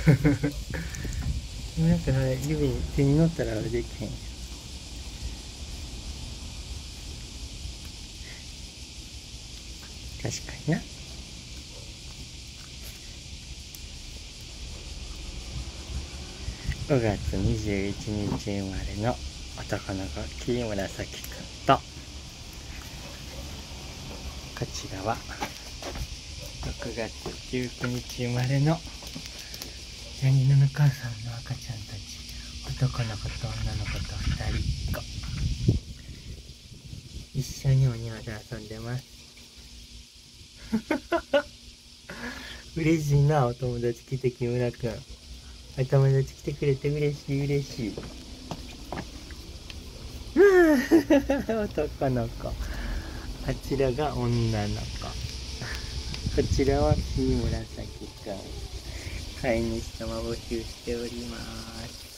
なんか指手に乗ったらあれできへん。確かにな。5月21日生まれの男の子、木村咲くんと、こちらは6月19日生まれのヤギの母さんの赤ちゃんたち、男の子と女の子と2人っ子、一緒にお庭で遊んでます。嬉しいな、お友達来て、木村くん。お友達来てくれて嬉しい嬉しい。男の子。あちらが女の子。こちらは木村咲くん。飼い主様募集しております。